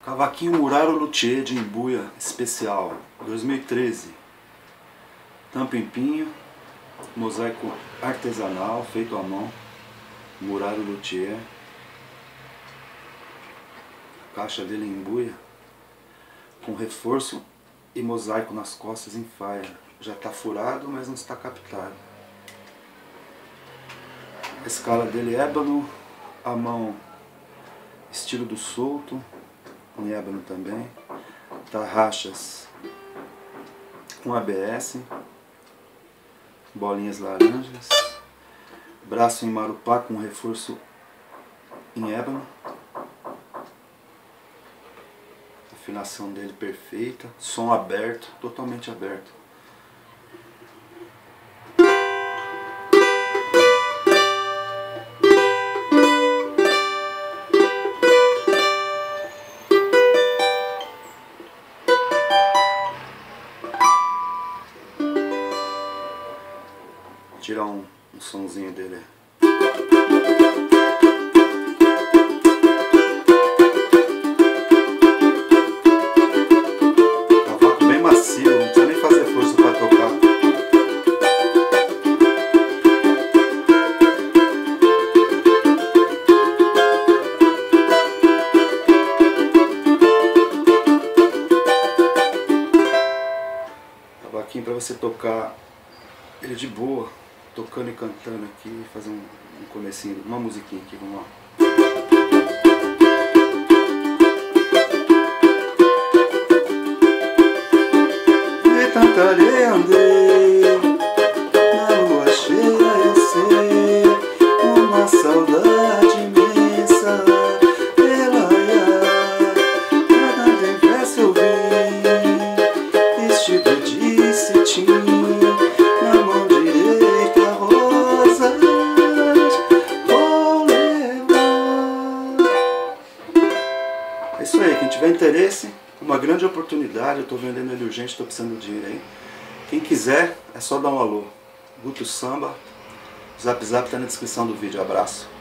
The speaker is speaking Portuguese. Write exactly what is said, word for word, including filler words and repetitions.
Cavaquinho Muraro Luthier de Imbuia Especial dois mil e treze. Tampa em pinho, mosaico artesanal feito à mão, Muraro Luthier. A caixa dele em Imbuia, com reforço e mosaico nas costas em faia. Já está furado, mas não está captado. A escala dele é ébano, a mão estilo do solto, em ébano também, tarraxas com A B S, bolinhas laranjas, braço em marupá com reforço em ébano, afinação dele perfeita, som aberto, totalmente aberto. Tirar um, um sonzinho dele. Cavaco bem macio, não precisa nem fazer força para tocar. Cavaquinho para você tocar ele de boa, tocando e cantando aqui, fazer um, um comecinho, uma musiquinha aqui, vamos lá. De tanta areia andei, na lua cheia eu sei, uma saudade imensa, pela ia, cada vez verso eu vi, vestido de cetim. É isso aí, quem tiver interesse, uma grande oportunidade, eu estou vendendo ele urgente, estou precisando de dinheiro aí. Quem quiser, é só dar um alô. Guto Samba, o Zap Zap está na descrição do vídeo, abraço.